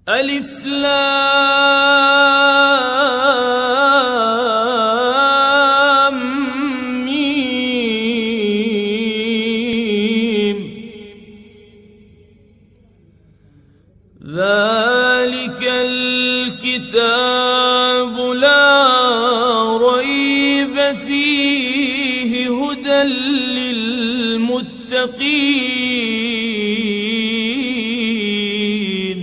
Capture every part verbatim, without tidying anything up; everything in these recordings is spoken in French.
ألف لام ميم ذلك الكتاب لا ريب فيه هدى للمتقين.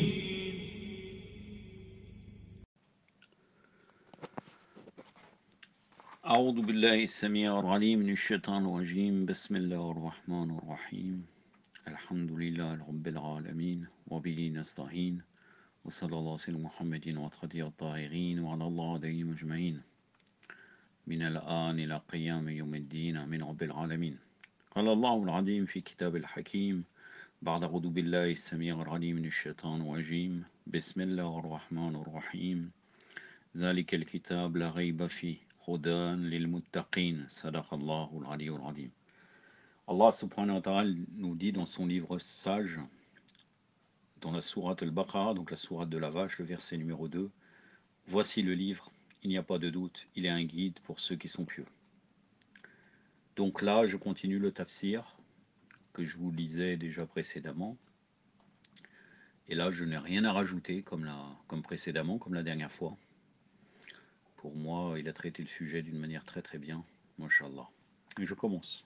أعوذ بالله السميع العليم من الشيطان الرجيم. بسم الله الرحمن الرحيم. الحمد لله رب العالمين وبه نستعين وصلى الله على محمد وعلى الطاهرين وعلى الله عليهم أجمعين من الآن إلى قيام يوم الدين من رب العالمين. قال الله العظيم في كتاب الحكيم بعد أعوذ بالله السميع العليم من الشيطان الرجيم. بسم الله الرحمن الرحيم. ذلك الكتاب لا ريب فيه هدى للمتقين. صدق الله العلي العظيم. Allah subhanahu wa ta'ala nous dit dans son livre sage, dans la sourate al-Baqarah, donc la sourate de la vache, le verset numéro deux, voici le livre, il n'y a pas de doute, il est un guide pour ceux qui sont pieux. Donc là, je continue le tafsir que je vous lisais déjà précédemment. Et là, je n'ai rien à rajouter comme, la, comme précédemment, comme la dernière fois. Pour moi, il a traité le sujet d'une manière très très bien, mashallah. Et je commence.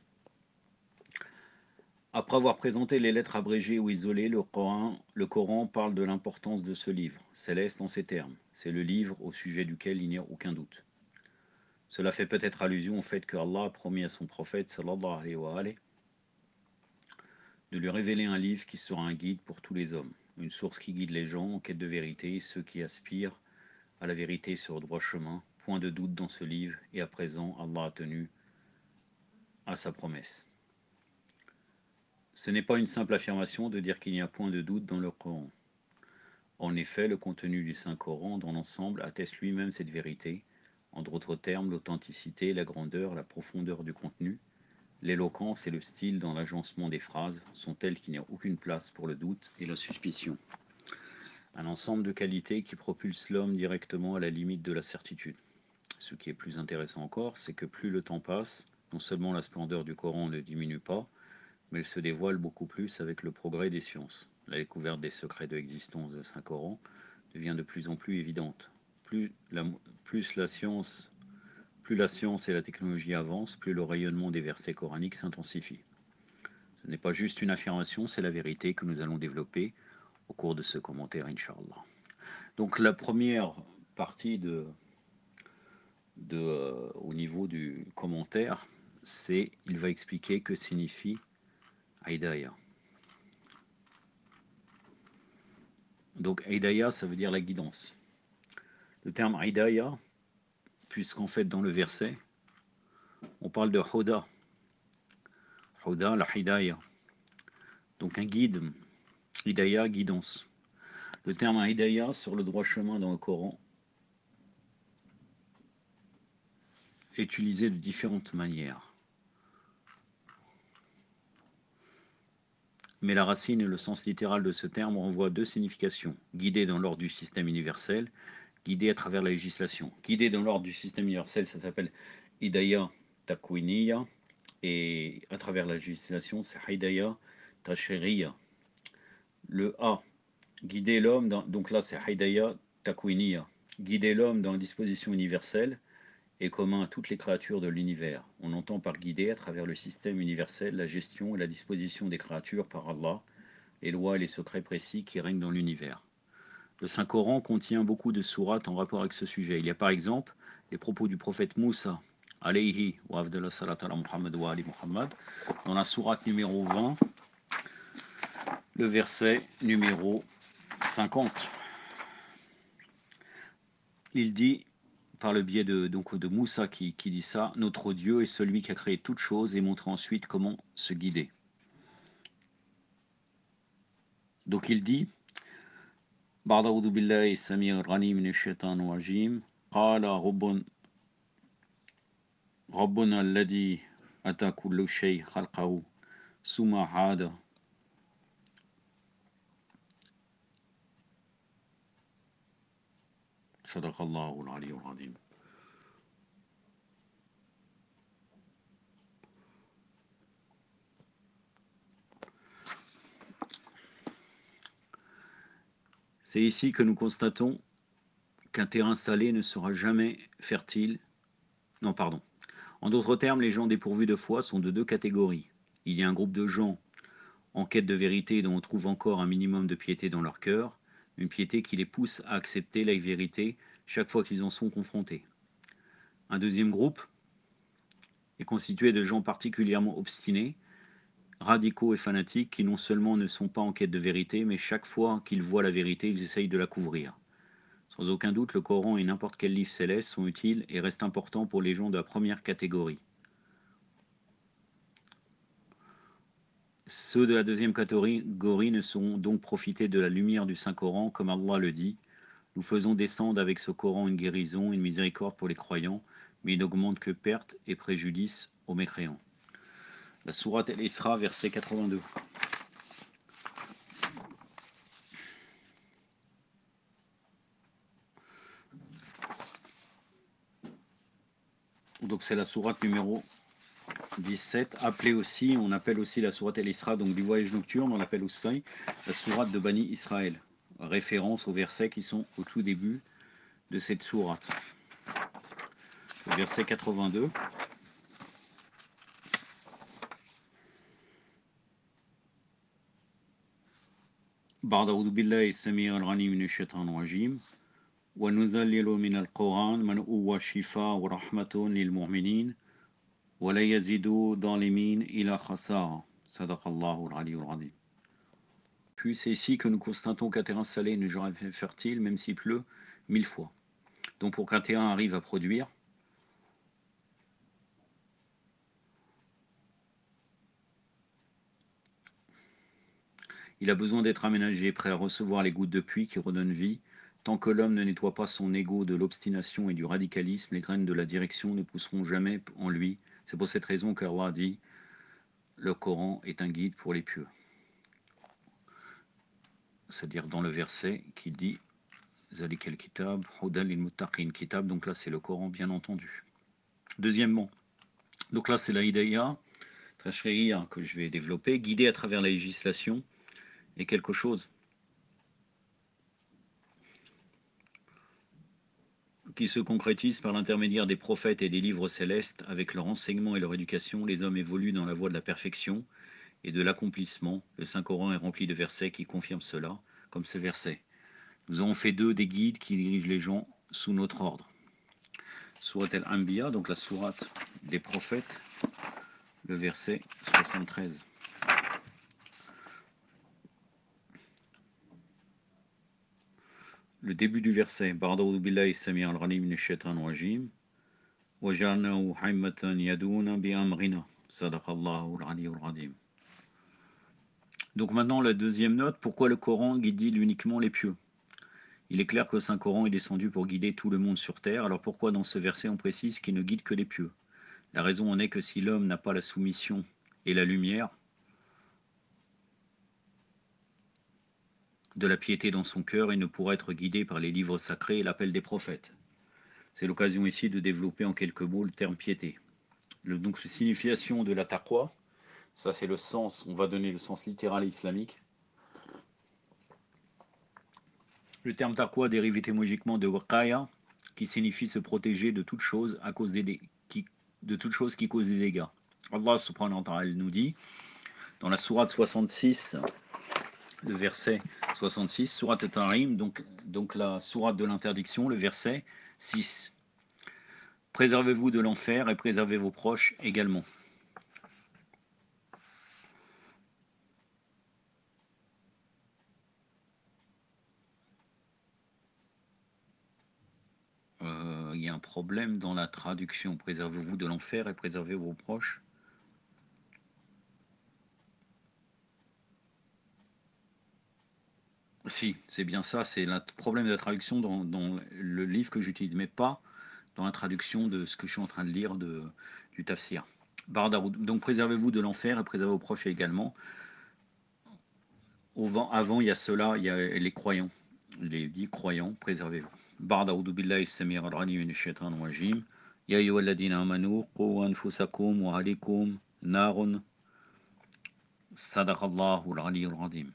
Après avoir présenté les lettres abrégées ou isolées, le Coran, le Coran parle de l'importance de ce livre, céleste en ces termes. C'est le livre au sujet duquel il n'y a aucun doute. Cela fait peut-être allusion au fait que Allah a promis à son prophète, sallallahu alayhi wa alayhi, de lui révéler un livre qui sera un guide pour tous les hommes, une source qui guide les gens en quête de vérité, ceux qui aspirent à la vérité sur le droit chemin. Point de doute dans ce livre, et à présent, Allah a tenu à sa promesse. Ce n'est pas une simple affirmation de dire qu'il n'y a point de doute dans le Coran. En effet, le contenu du Saint-Coran dans l'ensemble atteste lui-même cette vérité. En d'autres termes, l'authenticité, la grandeur, la profondeur du contenu, l'éloquence et le style dans l'agencement des phrases sont tels qu'il n'y a aucune place pour le doute et la suspicion. Un ensemble de qualités qui propulsent l'homme directement à la limite de la certitude. Ce qui est plus intéressant encore, c'est que plus le temps passe, non seulement la splendeur du Coran ne diminue pas, mais elle se dévoile beaucoup plus avec le progrès des sciences. La découverte des secrets de l'existence de Saint-Coran devient de plus en plus évidente. Plus la, plus la science, plus la science et la technologie avancent, plus le rayonnement des versets coraniques s'intensifie. Ce n'est pas juste une affirmation, c'est la vérité que nous allons développer au cours de ce commentaire, Inch'Allah. Donc la première partie de, de, euh, au niveau du commentaire, c'est il va expliquer que signifie Hidayah. Donc Hidayah, ça veut dire la guidance. Le terme Hidayah, puisqu'en fait dans le verset, on parle de Huda. Huda, la Hidayah. Donc un guide, Hidayah, guidance. Le terme Hidayah sur le droit chemin dans le Coran est utilisé de différentes manières. Mais la racine et le sens littéral de ce terme renvoient à deux significations. Guidé dans l'ordre du système universel, guidé à travers la législation. Guidé dans l'ordre du système universel, ça s'appelle Hidayah Takwiniya, et à travers la législation, c'est Hidayah Tashriya. Le A, guider l'homme, dans, donc là c'est Hidayah Takwiniya, guider l'homme dans la disposition universelle est commun à toutes les créatures de l'univers. On entend par guider à travers le système universel la gestion et la disposition des créatures par Allah, les lois et les secrets précis qui règnent dans l'univers. Le Saint-Coran contient beaucoup de sourates en rapport avec ce sujet. Il y a par exemple les propos du prophète Moussa, alayhi wa afdallah salat ala Muhammad wa ali Muhammad, dans la sourate numéro vingt, le verset numéro cinquante. Il dit, par le biais de, donc de Moussa qui, qui dit ça, notre Dieu est celui qui a créé toutes choses et montre ensuite comment se guider. Donc il dit, بعد أعوذ بالله السميع العليم من الشيطان الرجيم قال رب ربنا الذي أتى كل شيء خلقه ثم عاد Sadaqallahu al-aliyyul azim. C'est ici que nous constatons qu'un terrain salé ne sera jamais fertile. Non, pardon. En d'autres termes, les gens dépourvus de foi sont de deux catégories. Il y a un groupe de gens en quête de vérité dont on trouve encore un minimum de piété dans leur cœur, une piété qui les pousse à accepter la vérité chaque fois qu'ils en sont confrontés. Un deuxième groupe est constitué de gens particulièrement obstinés, radicaux et fanatiques qui non seulement ne sont pas en quête de vérité, mais chaque fois qu'ils voient la vérité, ils essayent de la couvrir. Sans aucun doute, le Coran et n'importe quel livre céleste sont utiles et restent importants pour les gens de la première catégorie. Ceux de la deuxième catégorie ne sauront donc profiter de la lumière du Saint-Coran, comme Allah le dit. Nous faisons descendre avec ce Coran une guérison, une miséricorde pour les croyants, mais il n'augmente que perte et préjudice aux mécréants. La sourate Al-Isra, verset quatre-vingt-deux. Donc c'est la sourate numéro dix-sept, appelée aussi, on appelle aussi la sourate Al-Isra, donc du voyage nocturne, on l'appelle aussi la sourate de Bani Israël, référence aux versets qui sont au tout début de cette sourate. Le verset quatre-vingt-deux. بعد أعوذ بالله السميع العليم من الشيطان الرجيم ونزلل من القرآن من هو شفاء ورحمة للمؤمنين ولا يزيد الظالمين إلا خسارة صدق الله العلي العظيم. Puis c'est ici que nous constatons qu'un terrain salé n'est jamais fertile, même s'il pleut mille fois. Donc pour qu'un terrain arrive à produire, il a besoin d'être aménagé, prêt à recevoir les gouttes de pluie qui redonnent vie. Tant que l'homme ne nettoie pas son ego de l'obstination et du radicalisme, les graines de la direction ne pousseront jamais en lui. C'est pour cette raison qu'Allah dit « Le Coran est un guide pour les pieux ». C'est-à-dire dans le verset qui dit « Zalik al-kitab, hudan lil-muttaqin » kitab, donc là c'est le Coran bien entendu. Deuxièmement, donc là c'est la hidayah, tashri'iyya que je vais développer, guider à travers la législation est quelque chose qui se concrétise par l'intermédiaire des prophètes et des livres célestes. Avec leur enseignement et leur éducation, les hommes évoluent dans la voie de la perfection et de l'accomplissement. Le Saint-Coran est rempli de versets qui confirment cela, comme ce verset. Nous avons fait d'eux des guides qui dirigent les gens sous notre ordre. Sourate Al-Anbiya, donc la sourate des prophètes, le verset soixante-treize. Le début du verset, Ba'da'udhu billahi sami al-ghanim min ash-shaytan rajim, wa ja'alnahu haymatan yaduna bi amrina, sadaqallahu al-aliyyul azim. Donc maintenant la deuxième note, pourquoi le Coran guide uniquement les pieux? Il est clair que le Saint-Coran est descendu pour guider tout le monde sur terre, alors pourquoi dans ce verset on précise qu'il ne guide que les pieux? La raison en est que si l'homme n'a pas la soumission et la lumière de la piété dans son cœur, il ne pourra être guidé par les livres sacrés et l'appel des prophètes. C'est l'occasion ici de développer en quelques mots le terme piété. Le, donc la signification de la taqwa, ça c'est le sens, on va donner le sens littéral islamique. Le terme taqwa dérive étymologiquement de waqaya, qui signifie se protéger de toute chose à cause des qui, de toute chose qui cause des dégâts. Allah subhanahu wa ta'ala nous dit dans la sourate soixante-six, le verset soixante-six, sourate At-Tahrim, donc, donc la sourate de l'interdiction, le verset six. Préservez-vous de l'enfer et préservez vos proches également. Euh, il y a un problème dans la traduction. Préservez-vous de l'enfer et préservez vos proches. Si, c'est bien ça, c'est le problème de la traduction dans, dans le livre que j'utilise, mais pas dans la traduction de ce que je suis en train de lire de, du tafsir. Bardaroud. Donc préservez-vous de l'enfer et préservez vos proches également. Au vent, avant, il y a cela, il y a les croyants. les dits croyants, préservez-vous. Ba'd a'udhu billahi as-sami' al-'alim minash shaitanir rajim. Ya ayyuhalladhina amanu qu anfusakum wa ahlikum narun. Sadaqallahu al-'aliyyul 'azim.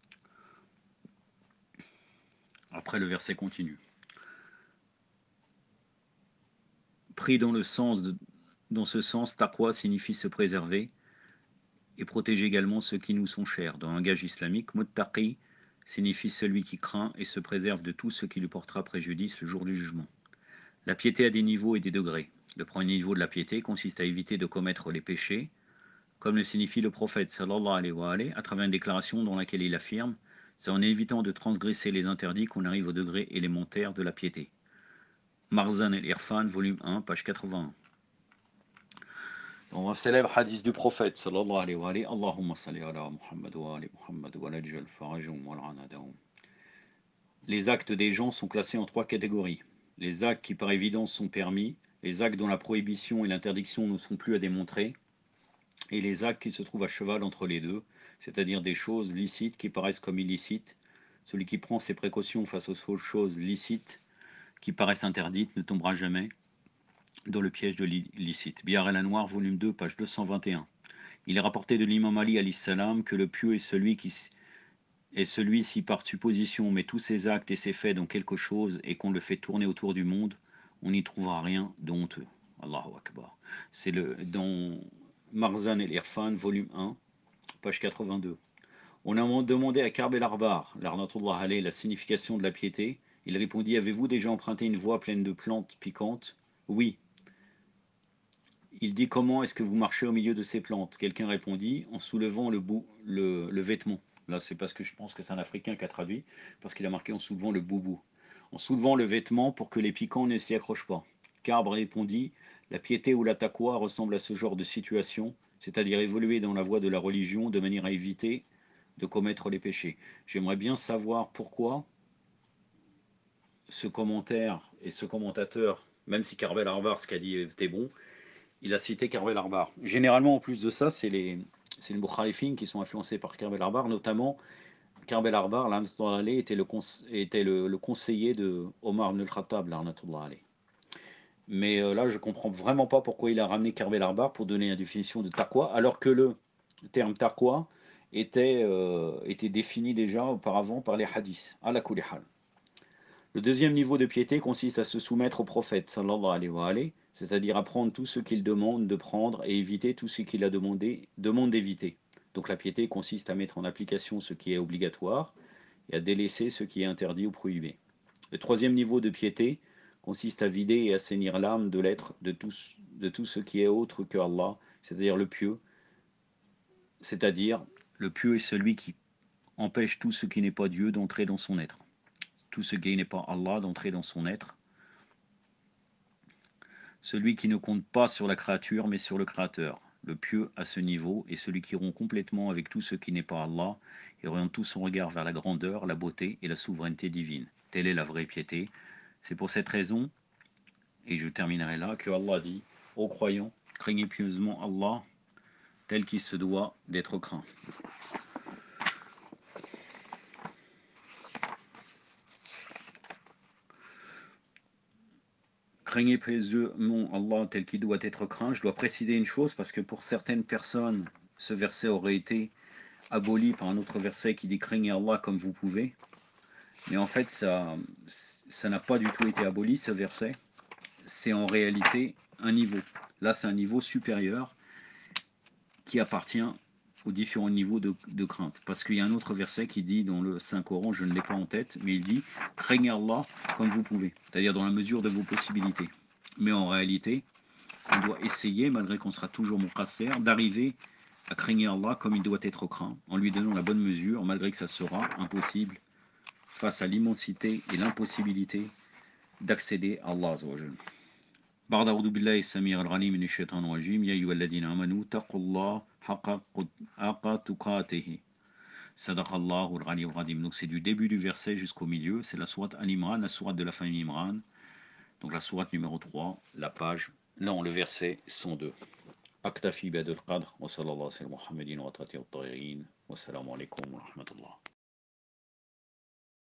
Après, le verset continue. Pris dans le sens de, dans ce sens, taqwa signifie se préserver et protéger également ceux qui nous sont chers. Dans le langage islamique, muttaqi signifie celui qui craint et se préserve de tout ce qui lui portera préjudice le jour du jugement. La piété a des niveaux et des degrés. Le premier niveau de la piété consiste à éviter de commettre les péchés, comme le signifie le prophète sallallahu alayhi wa alayhi, à travers une déclaration dans laquelle il affirme « C'est en évitant de transgresser les interdits qu'on arrive au degré élémentaire de la piété ». Marzan el-Irfan, volume un, page quatre-vingt-un. Dans un célèbre hadith du prophète sallallahu alayhi wa alayhi, Allahumma salli ala Muhammad wa ali Muhammad wa najal farajum wa al-anadahum. Les actes des gens sont classés en trois catégories. Les actes qui par évidence sont permis, les actes dont la prohibition et l'interdiction ne sont plus à démontrer, et les actes qui se trouvent à cheval entre les deux, c'est-à-dire des choses licites qui paraissent comme illicites. Celui qui prend ses précautions face aux choses licites qui paraissent interdites ne tombera jamais dans le piège de l'illicite. Bihar el-Anwar, volume deux, page deux cent vingt et un. Il est rapporté de l'imam Ali alayhi salam que le pieux est celui qui est celui si par supposition on met tous ses actes et ses faits dans quelque chose et qu'on le fait tourner autour du monde, on n'y trouvera rien de honteux. Allahu Akbar. C'est le dans Marzan el-Irfan, volume un, page quatre-vingt-deux. On a demandé à Ka'b el-Arbar, l'arnatullah alayhi, la signification de la piété. Il répondit: avez-vous déjà emprunté une voie pleine de plantes piquantes? Oui. Il dit: comment est-ce que vous marchez au milieu de ces plantes? Quelqu'un répondit: en soulevant le, bout, le, le vêtement. Là, c'est parce que je pense que c'est un Africain qui a traduit, parce qu'il a marqué en soulevant le boubou. En soulevant le vêtement pour que les piquants ne s'y accrochent pas. Ka'b répondit: la piété ou la taqwa ressemble à ce genre de situation, c'est-à-dire évoluer dans la voie de la religion de manière à éviter de commettre les péchés. J'aimerais bien savoir pourquoi ce commentaire et ce commentateur, même si Ka'b el-Arbar, ce qu'a dit était bon, il a cité Ka'b el-Arbar. Généralement, en plus de ça, c'est les, c'est les mukhalifin qui sont influencés par Ka'b el-Arbar, notamment Ka'b el-Arbar, était, le, était le, le conseiller de Omar ibn al-Khattab, mais euh, là, je comprends vraiment pas pourquoi il a ramené Ka'b el-Arbar pour donner la définition de taqwa, alors que le terme taqwa était, euh, était défini déjà auparavant par les hadiths, ala kulli hal. Le deuxième niveau de piété consiste à se soumettre au prophète, sallallahu alayhi wa alayhi, c'est-à-dire à prendre tout ce qu'il demande de prendre et éviter tout ce qu'il a demandé, demande d'éviter. Donc la piété consiste à mettre en application ce qui est obligatoire et à délaisser ce qui est interdit ou prohibé. Le troisième niveau de piété consiste à vider et assainir l'âme de l'être de tout, de tout ce qui est autre que Allah, c'est-à-dire le pieux, c'est-à-dire le pieux est celui qui empêche tout ce qui n'est pas Dieu d'entrer dans son être. Tout ce qui n'est pas Allah d'entrer dans son être. Celui qui ne compte pas sur la créature mais sur le Créateur. Le pieux à ce niveau est celui qui rompt complètement avec tout ce qui n'est pas Allah et oriente tout son regard vers la grandeur, la beauté et la souveraineté divine. Telle est la vraie piété. C'est pour cette raison, et je terminerai là, que Allah dit: ô croyants, craignez pieusement Allah tel qu'il se doit d'être craint. Craignez pieusement Allah tel qu'il doit être craint. Je dois préciser une chose, parce que pour certaines personnes, ce verset aurait été aboli par un autre verset qui dit: craignez Allah comme vous pouvez. Mais en fait, ça ça n'a pas du tout été aboli, ce verset. C'est en réalité un niveau. Là, c'est un niveau supérieur qui appartient aux différents niveaux de, de crainte. Parce qu'il y a un autre verset qui dit dans le Saint-Coran, je ne l'ai pas en tête, mais il dit: craignez Allah comme vous pouvez, c'est-à-dire dans la mesure de vos possibilités. Mais en réalité, on doit essayer, malgré qu'on sera toujours muqassir, d'arriver à craigner Allah comme il doit être craint, en lui donnant la bonne mesure, malgré que ça sera impossible face à l'immensité et l'impossibilité d'accéder à Allah Azza wa Jalla. بعد أعوذ بالله السميع العليم من الشيطان الرجيم يا أيها الذين آمنوا اتقوا الله حق تقاته صدق الله العلي العظيم. Donc c'est du début du verset jusqu'au milieu, c'est la sourate Al-Imran, la sourate de la famille Imran, donc la sourate numéro trois, la page, non, le verset cent deux. أكتفي بهذا القدر وصلى الله على محمد وعلى آله الطاهرين والسلام عليكم ورحمة الله.